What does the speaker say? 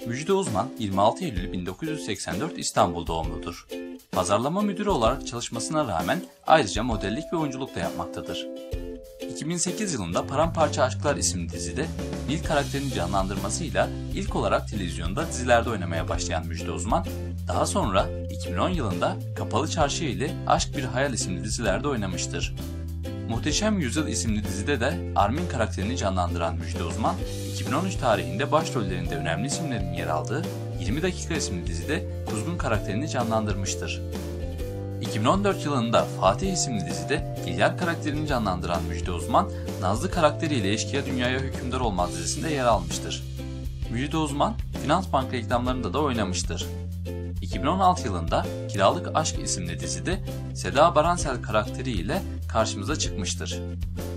Müjde Uzman 26 Eylül 1984 İstanbul doğumludur. Pazarlama müdürü olarak çalışmasına rağmen ayrıca modellik ve oyunculuk da yapmaktadır. 2008 yılında Paramparça Aşklar isimli dizide Nil karakterini canlandırmasıyla ilk olarak televizyonda dizilerde oynamaya başlayan Müjde Uzman, daha sonra 2010 yılında Kapalı Çarşı ile Aşk Bir Hayal isimli dizilerde oynamıştır. Muhteşem Yüzyıl isimli dizide de Armin karakterini canlandıran Müjde Uzman, 2013 tarihinde başrollerinde önemli isimlerin yer aldığı 20 Dakika isimli dizide Kuzgun karakterini canlandırmıştır. 2014 yılında Fatih isimli dizide Dilyar karakterini canlandıran Müjde Uzman, Nazlı karakteriyle Eşkıya Dünyaya Hükümdar Olmaz dizisinde yer almıştır. Müjde Uzman, Finansbank reklamlarında da oynamıştır. 2016 yılında Kiralık Aşk isimli dizide Seda Baransel karakteriyle karşımıza çıkmıştır.